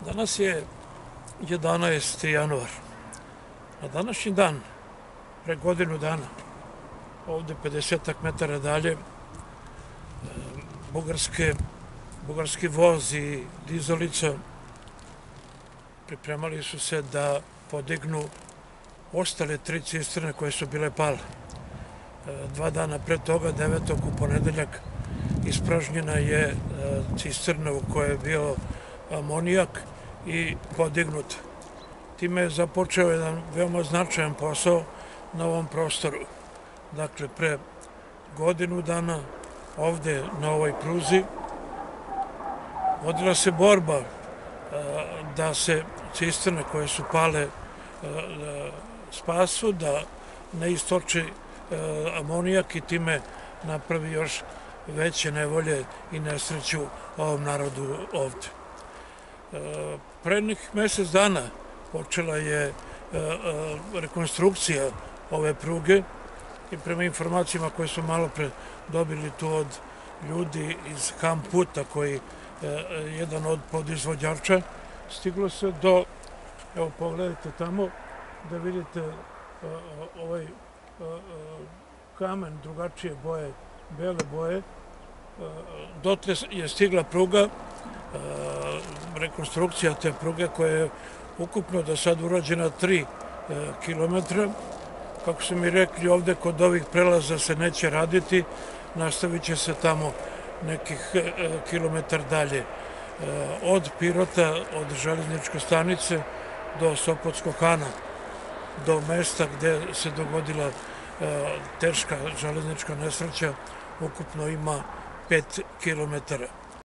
Danas je 11. januar. Na današnji dan, pre godinu dana, ovde 50 metara dalje, bugarski voz i dizalica pripremali su se da podignu ostale 3 cisterne koje su bile pale. 2 dana pre toga, 9. u ponedeljak, ispražnjena je cisterna u kojoj je bio amonijak i podignut. Time je započeo jedan veoma značajan posao na ovom prostoru. Dakle, pre godinu dana ovde na ovoj pruzi vodila se borba da se cisterne koje su pale spasu, da ne istoči amonijak i time napravi još veće nevolje i nesreću ovom narodu ovde. Pre nekih mesec dana počela je rekonstrukcija ove pruge i prema informacijama koje smo malo pre dobili tu od ljudi iz Hamputa, koji je jedan od podizvođača, stiglo se do, evo pogledajte tamo, da vidite ovaj kamen drugačije boje, bele boje, dotle je stigla pruga, rekonstrukcija te pruge koja je ukupno do sad urađena 3 kilometra. Kako su mi rekli, ovde kod ovih prelaza se neće raditi, nastavit će se tamo nekih kilometar dalje. Od Pirota, od železničke stanice do Sopotskog Hana, do mesta gde se dogodila teška železnička nesreća, ukupno ima 5 kilometara.